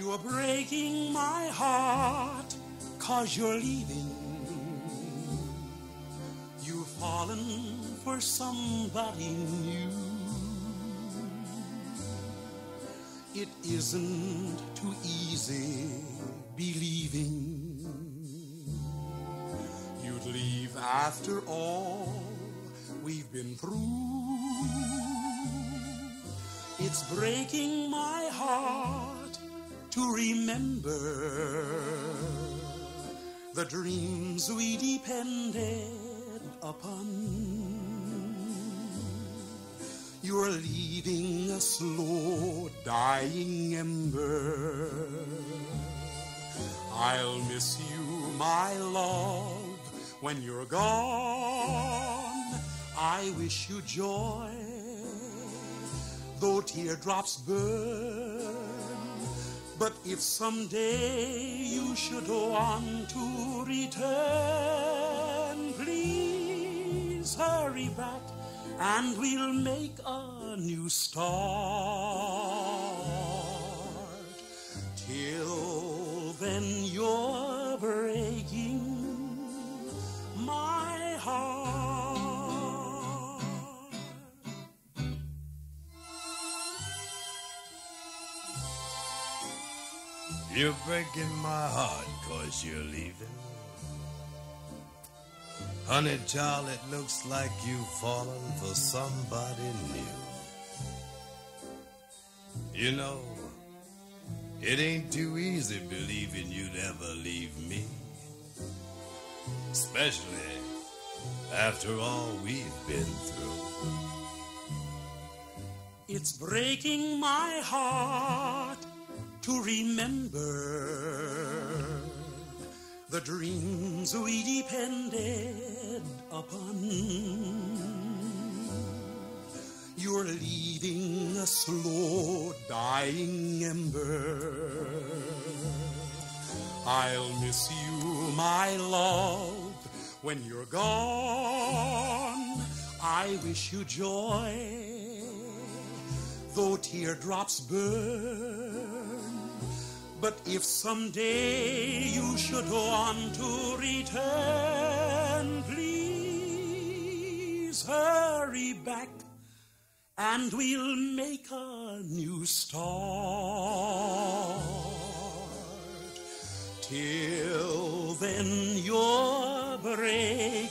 You're breaking my heart, 'cause you're leaving. You've fallen for somebody new. It isn't too easy believing you'd leave after all we've been through. It's breaking my heart to remember the dreams we depended upon. You're leaving a slow dying ember. I'll miss you, my love, when you're gone. I wish you joy, though teardrops burn. But if someday you should want to return, please hurry back and we'll make a new start. Till then you're breaking my heart. You're breaking my heart 'cause you're leaving. Honey, child, it looks like you've fallen for somebody new. You know, it ain't too easy believing you'd ever leave me, especially after all we've been through. It's breaking my heart to remember the dreams we depended upon. You're leaving a slow dying ember. I'll miss you, my love, when you're gone. I wish you joy, though teardrops burn. But if someday you should want to return, please hurry back and we'll make a new start. Till then you're brave